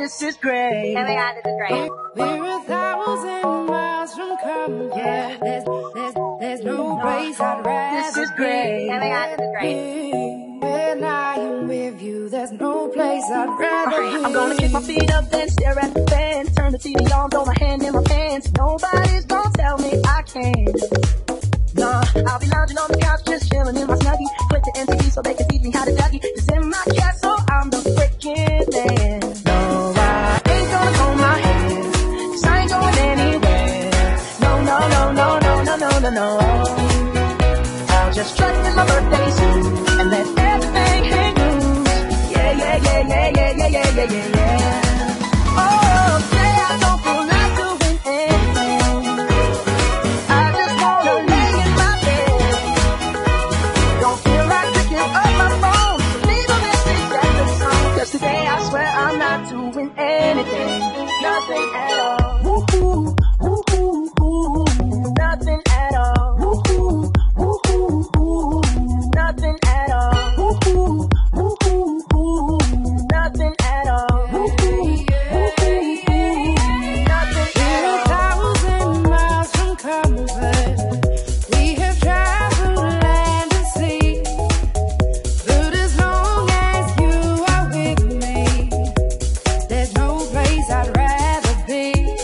this is great. Oh my god, this is great. We're 1,000 miles from comfort. Yeah, there's no place I'd rather This is great. Oh my god, this is great. When I am with you, there's no place I'd rather be. I'm gonna kick my feet up and stare at the fan. Turn the TV on, throw my hand in my pants. Nobody's gonna tell me I can't. Nah, I'll be lounging on the couch, just chilling in my snuggie. Click the MTV so they can teach me how to Dougie. Cause in my castle, I'm the freaking man. No, I ain't gonna comb my hair, cause I ain't going anywhere. No, no, no, no, no, no, no, no, no. I'll just strut in my birthday suit and let everything hang loose. Yeah, yeah, yeah, yeah, yeah, yeah, yeah, yeah, yeah, yeah. Oh, say I don't feel like doing anything. I just wanna lay in my bed. Don't feel like picking up my phone, so leave a message at the song. Cause today I swear I'm not doing anything. Nothing at all. Woo-hoo, woo-hoo, woo. Nothing at all. Woo-hoo, woo-hoo, woo. Nothing at all. Woo-hoo, woo-hoo, woo. Nothing at all. Woo-hoo, woo-hoo, woo. Nothing at We're all. 1,000 miles from comfort. We have traveled land and sea. But as long as you are with me, there's no place I'd rather be.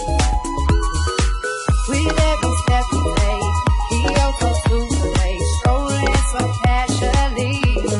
With every step we take, Kyoto to LA, strolling so casually.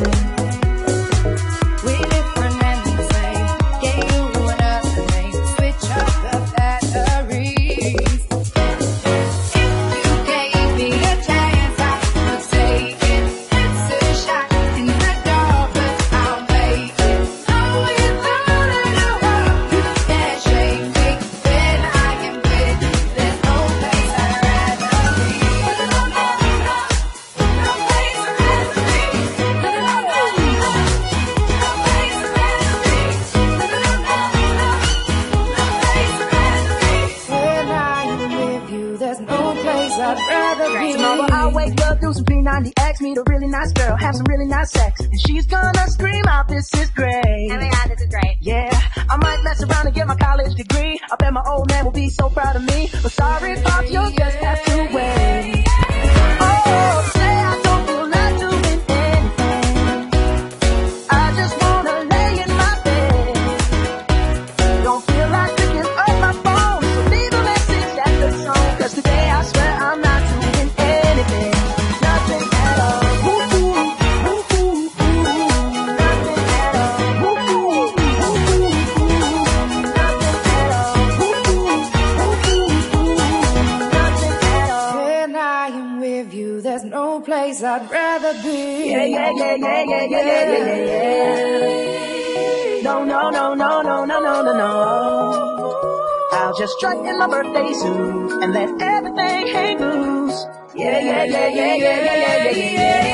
We're different and the same. Gave you another name. Switch up the batteries. If you gave me a chance, I would take it. It's a shot in the dark, but I'll make it. Oh, it's all in the world. You can't shake me when I am with you. There's no place I'd rather be. No place I'd rather be. No place I'd rather be. No place I'd rather be. When I am with you, there's no place I'd rather be. Tomorrow I'll wake up, do some P90X, meet a really nice girl, have some really nice sex, and she's gonna scream out, this is great. Oh my god, this is great. Yeah, I might mess around and get my college degree. I bet my old man will be so proud of me. But sorry, Pops, you'll just have to wait. Oh, say I don't feel like doing anything. I just wanna lay in my bed. Don't feel like picking up my phone, so leave a message at the tone. Cause today I swear I'm not doing anything. Nothing at all. Woo-hoo, woo-hoo, woo. Nothing at all. Woo-hoo, woo-hoo, woo. Nothing at all. Woo-hoo, woo-hoo, woo. Nothing at all. When I am with you, there's no place I'd rather be. Yeah, yeah, yeah, yeah, yeah, yeah, yeah, yeah, yeah. No, no, no, no, no, no, no, no, no. I'll just strut in my birthday suit and let everything hang loose. Yeah, yeah, yeah, yeah, yeah, yeah, yeah, yeah, yeah.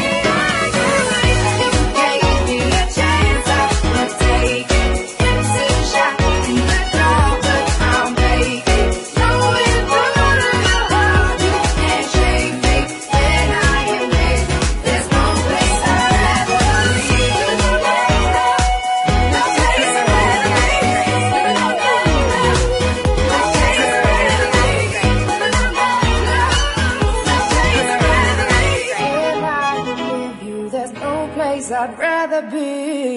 If you gave me a chance, I would take it. It's a shot in the dark, but I'll make it. No, it's all in the world. You can't shake me when I am with you. There's no place I'd rather be. No place I'd rather be. No place I'd rather be. When I am with you, there's no place I'd rather be.